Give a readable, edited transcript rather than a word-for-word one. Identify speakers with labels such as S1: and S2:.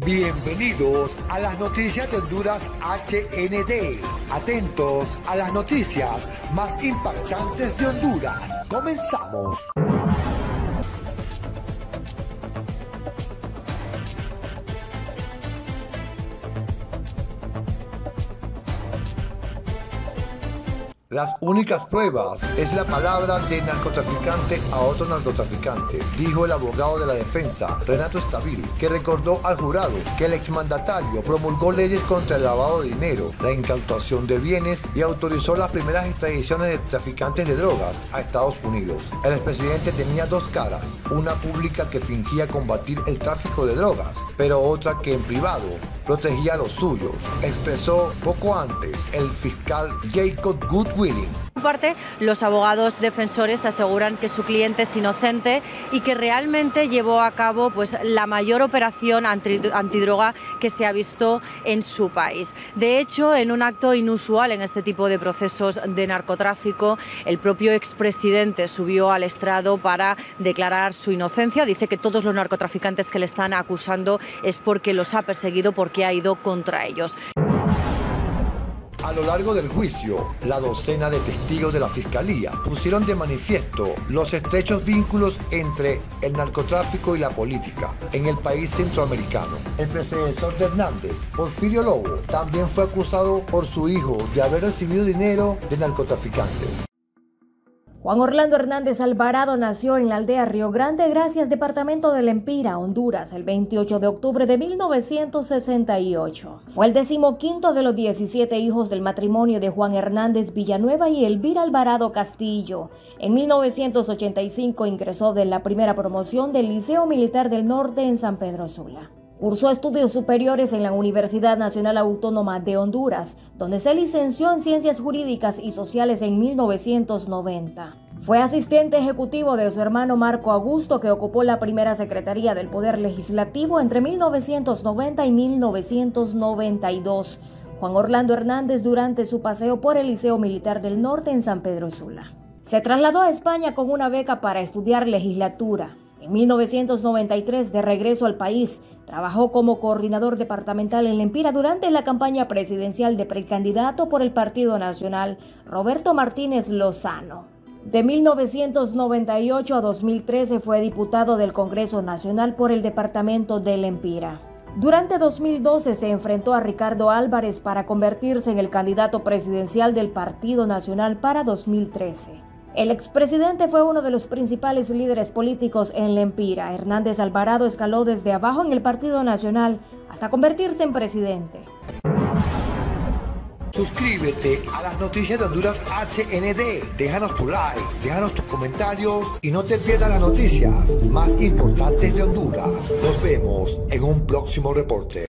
S1: Bienvenidos a las noticias de Honduras HND. Atentos a las noticias más impactantes de Honduras. Comenzamos. Las únicas pruebas es la palabra de narcotraficante a otro narcotraficante, dijo el abogado de la defensa, Renato Estabil, que recordó al jurado que el exmandatario promulgó leyes contra el lavado de dinero, la incautación de bienes y autorizó las primeras extradiciones de traficantes de drogas a Estados Unidos. El expresidente tenía dos caras, una pública que fingía combatir el tráfico de drogas, pero otra que en privado protegía a los suyos, expresó poco antes el fiscal Jacob Goodwilling.
S2: Por parte, los abogados defensores aseguran que su cliente es inocente y que realmente llevó a cabo la mayor operación antidroga que se ha visto en su país. De hecho, en un acto inusual en este tipo de procesos de narcotráfico, el propio expresidente subió al estrado para declarar su inocencia. Dice que todos los narcotraficantes que le están acusando es porque los ha perseguido, porque ha ido contra ellos.
S1: A lo largo del juicio, la docena de testigos de la Fiscalía pusieron de manifiesto los estrechos vínculos entre el narcotráfico y la política en el país centroamericano. El predecesor de Hernández, Porfirio Lobo, también fue acusado por su hijo de haber recibido dinero de narcotraficantes.
S3: Juan Orlando Hernández Alvarado nació en la aldea Río Grande, Gracias, departamento de Lempira, Honduras, el 28 de octubre de 1968. Fue el 15º de los 17 hijos del matrimonio de Juan Hernández Villanueva y Elvira Alvarado Castillo. En 1985 ingresó de la primera promoción del Liceo Militar del Norte en San Pedro Sula. Cursó estudios superiores en la Universidad Nacional Autónoma de Honduras, donde se licenció en Ciencias Jurídicas y Sociales en 1990. Fue asistente ejecutivo de su hermano Marco Augusto, que ocupó la primera secretaría del Poder Legislativo entre 1990 y 1992. Juan Orlando Hernández durante su paseo por el Liceo Militar del Norte en San Pedro Sula. Se trasladó a España con una beca para estudiar legislatura. En 1993, de regreso al país, trabajó como coordinador departamental en Lempira durante la campaña presidencial de precandidato por el Partido Nacional, Roberto Martínez Lozano. De 1998 a 2013 fue diputado del Congreso Nacional por el departamento de Lempira. Durante 2012 se enfrentó a Ricardo Álvarez para convertirse en el candidato presidencial del Partido Nacional para 2013. El expresidente fue uno de los principales líderes políticos en Lempira. Hernández Alvarado escaló desde abajo en el Partido Nacional hasta convertirse en presidente.
S1: Suscríbete a las noticias de Honduras HND. Déjanos tu like, déjanos tus comentarios y no te pierdas las noticias más importantes de Honduras. Nos vemos en un próximo reporte.